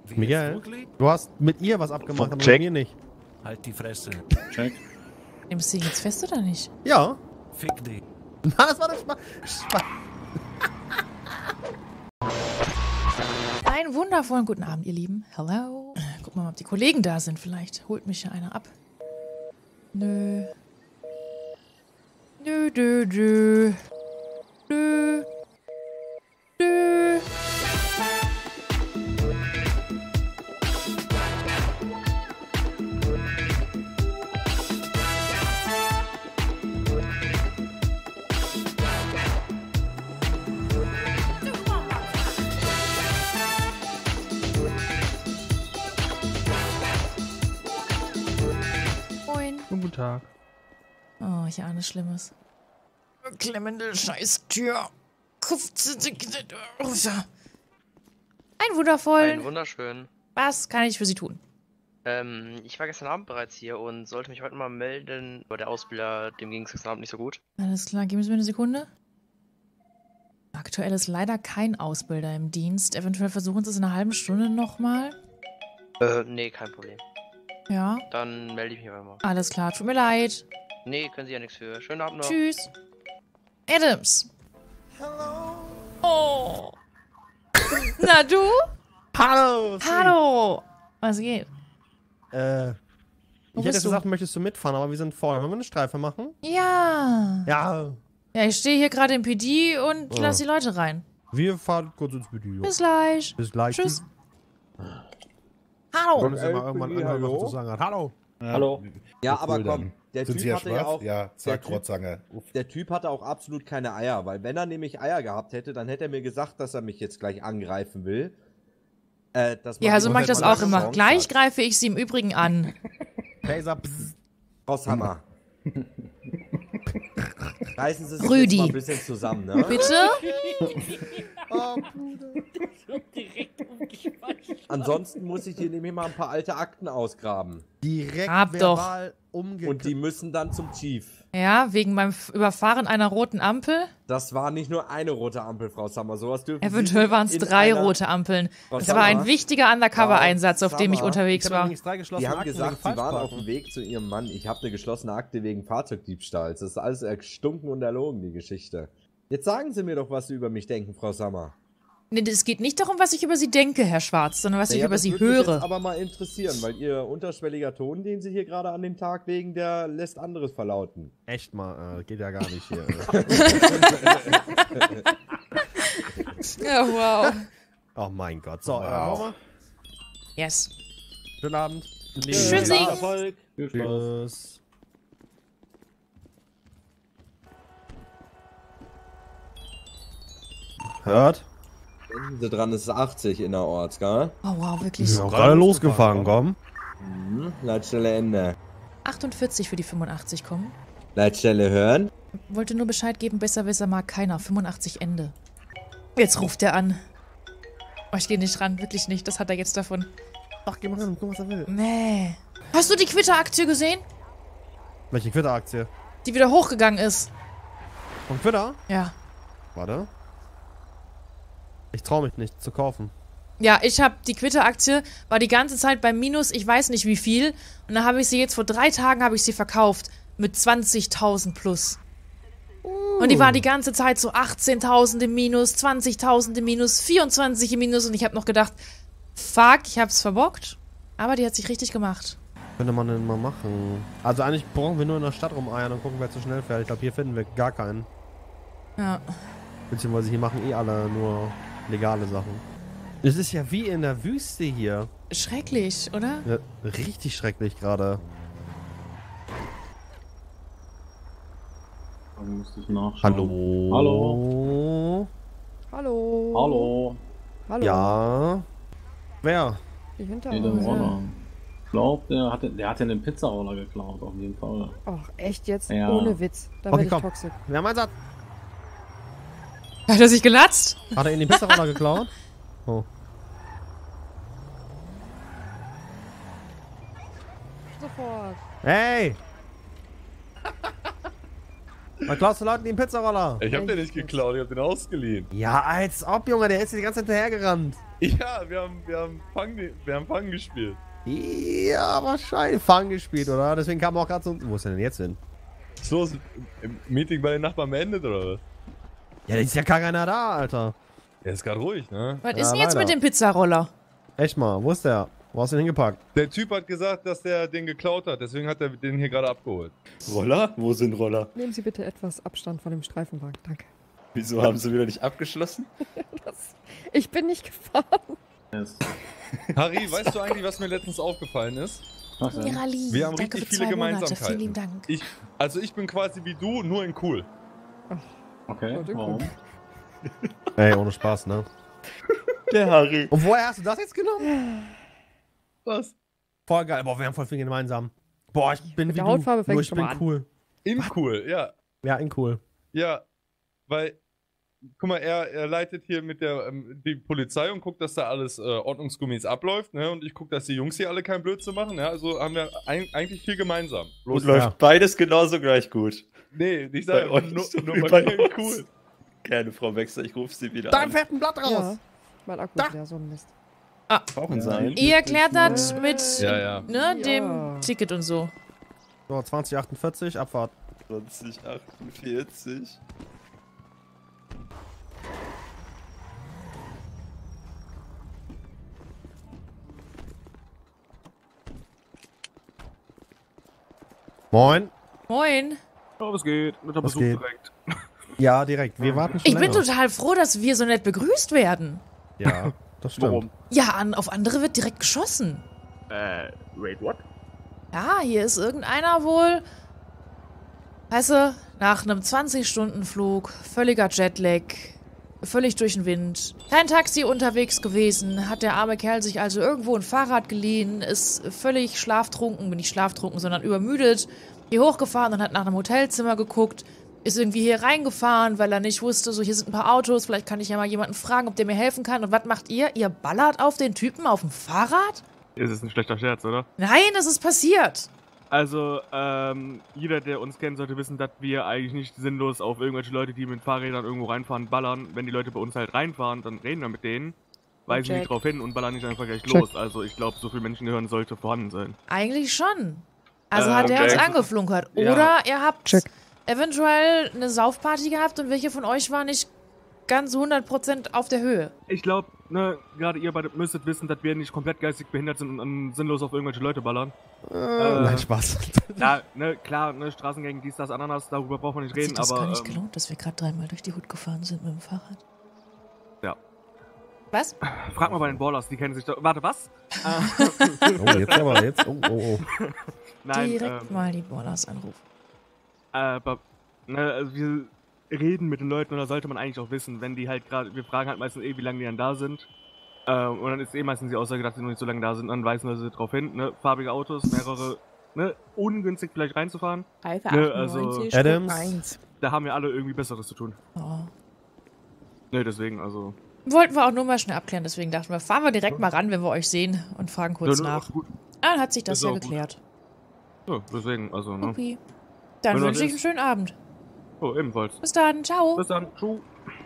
Miguel, du hast mit ihr was abgemacht, aber Check. mit mir nicht. Halt die Fresse. Check. Nimmst du ihn jetzt fest oder nicht? Ja. Fick dich. Das war das Spaß. Einen wundervollen guten Abend, ihr Lieben. Hello. Gucken wir mal, ob die Kollegen da sind. Vielleicht holt mich ja einer ab. Nö. Nö, dö, dö. Dö. Dö. Moin. Guten Tag. Oh, ich ahne Schlimmes. Klemmende Scheißtür. Ein wundervollen. Einen wunderschönen. Was kann ich für Sie tun? Ich war gestern Abend bereits hier und sollte mich heute mal melden. Aber der Ausbilder, dem ging es gestern Abend nicht so gut. Alles klar, geben Sie mir eine Sekunde. Aktuell ist leider kein Ausbilder im Dienst. Eventuell versuchen Sie es in einer halben Stunde nochmal. Nee, kein Problem. Ja, Dann melde ich mich einfach mal. alles klar. Tut mir leid. Nee, können Sie ja nichts für. Schönen Abend noch. Tschüss. Adams. Oh. Na du? Hallo. Hallo. Was geht? Ich Wo hätte bist du? gesagt, möchtest du mitfahren, aber wir sind voll. Wollen wir eine Streife machen? Ja. Ja. Ja, ich stehe hier gerade im PD und lass die Leute rein. Wir fahren kurz ins Video. Bis gleich. Bis gleich. Tschüss. Hallo. Wollen wir mal irgendwann anhören, was du zu sagen hat. Hallo. Hallo. Ja, aber komm, der Sind Typ Sie ja hatte ja schwarz? auch, Ja, zack, Rotzange. der Typ hatte auch absolut keine Eier, weil wenn er nämlich Eier gehabt hätte, dann hätte er mir gesagt, dass er mich jetzt gleich angreifen will. Ja, so mache ich das auch immer. Chance Gleich hat. greife ich sie im Übrigen an. Taser, pss. Frau Hammer. Reißen Sie sich Rüdi. jetzt mal ein bisschen zusammen, ne? Bitte? Oh, Bruder. Ansonsten muss ich hier nämlich mal ein paar alte Akten ausgraben. Direkt Hab doch. verbal umgekehrt. Und die müssen dann zum Chief. Ja, wegen meinem Überfahren einer roten Ampel. Das war nicht nur eine rote Ampel, Frau Sammer. Sowas dürfen Eventuell Sie waren es in 3 einer- rote Ampeln. Frau Das war ein Sammer, wichtiger Undercover-Einsatz, auf dem ich Sammer, unterwegs Ich hab war. übrigens 3 geschlossene Die haben Akten gesagt, wegen sie waren auf Falschparken. dem Weg zu ihrem Mann. Ich habe eine geschlossene Akte wegen Fahrzeugdiebstahls. Das ist alles erstunken und erlogen, die Geschichte. Jetzt sagen Sie mir doch, was Sie über mich denken, Frau Sammer. Nee, es geht nicht darum, was ich über sie denke, Herr Schwarz, sondern was ich Naja, über das sie würde mich jetzt höre. aber mal interessieren, weil Ihr unterschwelliger Ton, den Sie hier gerade an den Tag legen, der lässt anderes verlauten. Echt mal, geht ja gar nicht hier. Ja, wow. Oh mein Gott. So, Wow. Mama. Yes. Schönen Abend. Tschüssi. Erfolg. Viel Spaß. Tschüss. Hört? Denken Sie dran, es ist 80 innerorts, gell? Oh, wow, wirklich. Ja, gerade losgefahren, komm. Leitstelle Ende. 48 für die 85 kommen. Leitstelle hören. Wollte nur Bescheid geben, besser mag keiner. 85 Ende. Jetzt ruft er an. Oh, ich gehe nicht ran, wirklich nicht. Das hat er jetzt davon. Ach, geh mal ran, guck, was er will. Nee. Hast du die Twitter-Aktie gesehen? Welche Twitter-Aktie? Die wieder hochgegangen ist. Von Twitter? Ja. Warte. Ich traue mich nicht zu kaufen. Ja, ich habe die Twitter-Aktie, war die ganze Zeit beim Minus, ich weiß nicht wie viel. Und dann habe ich sie jetzt vor 3 Tagen habe ich sie verkauft. Mit 20.000 plus. Und die war die ganze Zeit so 18.000 im Minus, 20.000 im Minus, 24 im Minus. Und ich habe noch gedacht, fuck, ich hab's verbockt. Aber die hat sich richtig gemacht. Könnte man denn mal machen? Also eigentlich brauchen wir nur in der Stadt rumeiern und gucken, wer zu schnell fährt. Ich glaube, hier finden wir gar keinen. Ja. Beziehungsweise hier machen alle nur legale Sachen. Es ist ja wie in der Wüste hier. Schrecklich, oder? Ja, richtig schrecklich gerade. Dann müsste ich nachschauen. Hallo? Hallo? Hallo. Hallo? Hallo. Ja. Wer? Die hinter Hier der uns. Roller. Ich glaube, der hat ja den Pizzaroller geklaut, auf jeden Fall. Ach, echt jetzt? Ja. Ohne Witz. Da Okay, werde ich komm. toxisch. Wer meint das? Hat er sich gelatzt? Hat er in den Pizzaroller geklaut? Oh. Sofort. Hey! Was klaust du Leuten den Pizzaroller? Ich hab den nicht geklaut, ich hab den ausgeliehen. Ja, als ob, Junge, der ist dir die ganze Zeit hinterhergerannt. Ja, wir haben Fang gespielt. Ja, wahrscheinlich Fang gespielt, oder? Deswegen kam auch gerade so... Wo ist er denn jetzt hin? Was ist los? Im Meeting bei den Nachbarn beendet, oder was? Ja, da ist ja gar keiner da, Alter. Er ist gerade ruhig, ne? Was Ja, ist denn jetzt leider. mit dem Pizzaroller? Echt mal, wo ist der? Wo hast du den hingepackt? Der Typ hat gesagt, dass der den geklaut hat, deswegen hat er den hier gerade abgeholt. Roller? Wo sind Roller? Nehmen Sie bitte etwas Abstand von dem Streifenwagen. Danke. Wieso haben sie wieder nicht abgeschlossen? Ich bin nicht gefahren. Yes. Harry, weißt du eigentlich, was mir letztens aufgefallen ist? Was denn? Mirali, Wir haben danke richtig für viele 2 Monate. Gemeinsamkeiten. Vielen lieben Dank. Ich bin quasi wie du, nur in cool. Okay, Oh, den warum? Grund. Ey, ohne Spaß, ne? Der Harry. Und woher hast du das jetzt genommen? Was? Voll geil. Boah, wir haben voll viel gemeinsam. Boah, ich bin Mit wie der du. Hautfarbe fängt Nur ich schon bin mal an. cool. In cool, ja. Ja, in cool. Ja, weil, guck mal, er leitet hier mit der die Polizei und guckt, dass da alles ordnungsgemäß abläuft, ne? Und ich guck, dass die Jungs hier alle keinen Blödsinn machen, ja? Also haben wir eigentlich viel gemeinsam. Und Bloß, läuft beides genauso gleich gut. nee, ich Bei sage euch nur, so nur wie mal bei kein uns. cool. Gerne, Frau Wechsler, ich rufe sie wieder Dein an. fetten Blatt raus! Ja, mein Akku Da. ist leer, so ein Mist. Brauchen sie einen? Ihr erklärt das mit Ja, ja. ne, Ja. dem Ticket und so. So, 2048, Abfahrt. 2048. Moin. Moin. Oh, was geht? Mit der Was Besuch geht? direkt. Ja, direkt. Wir warten schon Ich bin länger. total froh, dass wir so nett begrüßt werden. Ja, das stimmt. Warum? Ja, auf andere wird direkt geschossen. Wait, what? Ja, hier ist irgendeiner wohl, weißt du, nach einem 20-Stunden-Flug, völliger Jetlag, völlig durch den Wind, kein Taxi unterwegs gewesen, hat der arme Kerl sich also irgendwo ein Fahrrad geliehen, ist völlig schlaftrunken, nicht schlaftrunken, sondern übermüdet, hier hochgefahren und hat nach einem Hotelzimmer geguckt, ist irgendwie hier reingefahren, weil er nicht wusste, so hier sind ein paar Autos, vielleicht kann ich ja mal jemanden fragen, ob der mir helfen kann. Und was macht ihr? Ihr ballert auf den Typen auf dem Fahrrad? Ist es ein schlechter Scherz, oder? Nein, es ist passiert. Also, jeder, der uns kennt, sollte wissen, dass wir eigentlich nicht sinnlos auf irgendwelche Leute, die mit Fahrrädern irgendwo reinfahren, ballern. Wenn die Leute bei uns halt reinfahren, dann reden wir mit denen, weisen die Check. drauf hin und ballern nicht einfach gleich Check. los. Also, ich glaube, so viel Menschengehirn sollte vorhanden sein. Eigentlich schon. Also hat er okay. uns angeflunkert. Ja. Oder ihr habt Check. eventuell eine Saufparty gehabt und welche von euch war nicht ganz 100% auf der Höhe. Ich glaube, ne, gerade ihr beide müsstet wissen, dass wir nicht komplett geistig behindert sind und sinnlos auf irgendwelche Leute ballern. Nein, Spaß. Ja, ne, klar, ne, Straßengang, dies, das, Ananas, darüber braucht man nicht Hat sich reden, das aber. gar nicht gelohnt, dass wir gerade 3-mal durch die Hut gefahren sind mit dem Fahrrad? Ja. Was? Frag mal bei den Ballers, die kennen sich doch. Warte, was? Oh, jetzt aber, jetzt. Oh, oh, oh. Nein, Direkt mal die Ballers anrufen. aber, ne, also wir reden mit den Leuten und da sollte man eigentlich auch wissen, wenn die halt gerade, wir fragen halt meistens wie lange die dann da sind. Und dann ist meistens die Aussage, dass die noch nicht so lange da sind, dann weisen wir sie drauf hin, ne, farbige Autos, mehrere, ne, ungünstig vielleicht reinzufahren. Alpha Ne, also- 98, Adams. Stufe 1. Da haben wir alle irgendwie Besseres zu tun. Oh. Ne, deswegen, also. Wollten wir auch nur mal schnell abklären, deswegen dachten wir, fahren wir direkt mal ran, wenn wir euch sehen und fragen kurz ne, nach. Gut. Dann hat sich das Ist ja auch gut. geklärt. Ja, deswegen, also, ne. Okay. Dann Wenn wünsche ich das einen schönen Abend. Oh, ebenfalls. Bis dann, ciao. Bis dann, tschüss.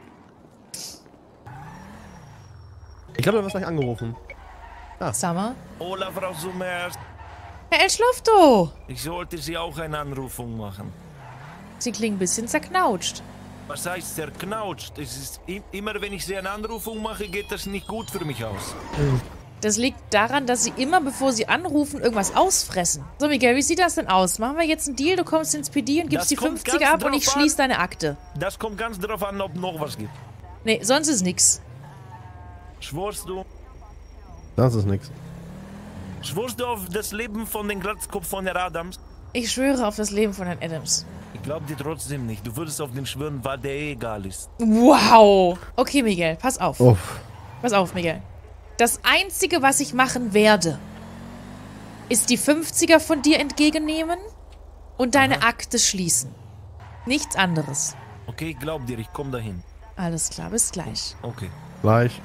Ich glaube, du wirst gleich angerufen. Summer. Hola, Frau Summers. Herr El Schlufto. Ich sollte Sie auch eine Anrufung machen. Sie klingen ein bisschen zerknautscht. Was heißt zerknautscht? Es ist immer, wenn ich Sie eine Anrufung mache, geht das nicht gut für mich aus. Das liegt daran, dass Sie immer, bevor Sie anrufen, irgendwas ausfressen. So, Miguel, wie sieht das denn aus? Machen wir jetzt einen Deal, du kommst ins PD und gibst Das die kommt 50er ganz ab und ich drauf schließe an. deine Akte. Das kommt ganz darauf an, ob noch was gibt. Nee, sonst ist nix. Schwörst du? Das ist nix. Schwörst du auf das Leben von den Glatzkopf von Herr Adams? Ich schwöre auf das Leben von Herrn Adams. Ich glaube dir trotzdem nicht. Du würdest auf den schwören, weil der egal ist. Wow. Okay, Miguel, pass auf. Uff. Pass auf, Miguel. Das Einzige, was ich machen werde, ist die 50er von dir entgegennehmen und deine Akte schließen. Nichts anderes. Okay, ich glaub dir, ich komm dahin. Alles klar, bis gleich. Okay. Gleich.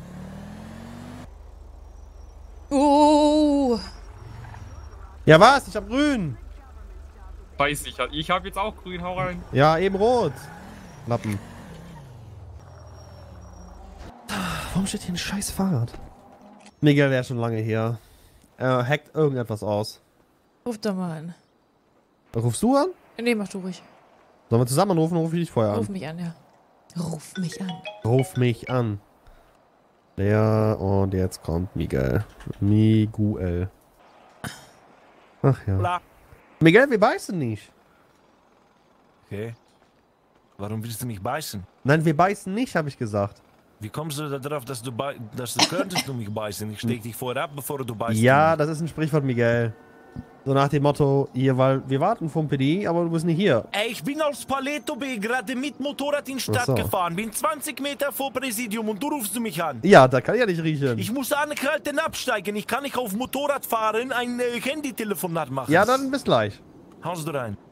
Oh. Ja, was? Ich hab grün. Weiß ich, ich hab jetzt auch grün, hau rein. Ja, eben rot. Lappen. Warum steht hier ein scheiß Fahrrad? Miguel wäre schon lange hier. Er hackt irgendetwas aus. Ruf doch mal an. Rufst du an? Nee, mach du ruhig. Sollen wir zusammen anrufen? Ruf ich dich vorher an. Ruf mich an, ja. Ruf mich an. Ruf mich an. Ja, und jetzt kommt Miguel. Miguel. Ach ja. Hola. Miguel, wir beißen nicht. Okay. Warum willst du mich beißen? Nein, wir beißen nicht, habe ich gesagt. Wie kommst du darauf, dass du könntest du mich beißen? Ich steck dich vorher ab, bevor du beißt. Ja, das ist ein Sprichwort, Miguel. So nach dem Motto, hier, weil wir warten vom PD, aber du bist nicht hier. Ey, ich bin aus Paleto B gerade mit Motorrad in die Stadt gefahren. Bin 20 Meter vor Präsidium und du rufst mich an. Ja, da kann ich ja nicht riechen. Ich muss angehalten absteigen. Ich kann nicht auf Motorrad fahren, ein Handytelefonat machen. Ja, dann bis gleich. Haust du rein.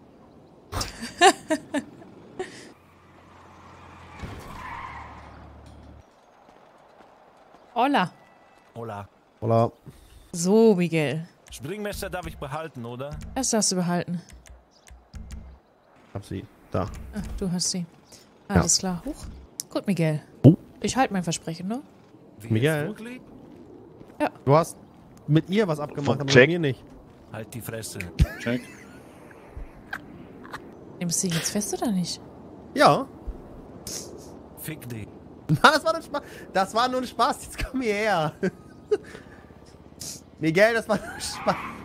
Hola. Hola. Hola. So, Miguel. Springmesser darf ich behalten, oder? Das darfst du behalten. Hab sie. Da. Ah, du hast sie. Alles klar. Huch. Gut, Miguel. Oh. Ich halte mein Versprechen, ne? Miguel? Ja. Du hast mit ihr was abgemacht, aber mit mir nicht. Halt die Fresse. Check. Nimmst du ihn jetzt fest oder nicht? Ja. Fick dich. Das war nur Spaß. Das war nur ein Spaß. Jetzt komm hierher. Miguel, das war nur Spaß.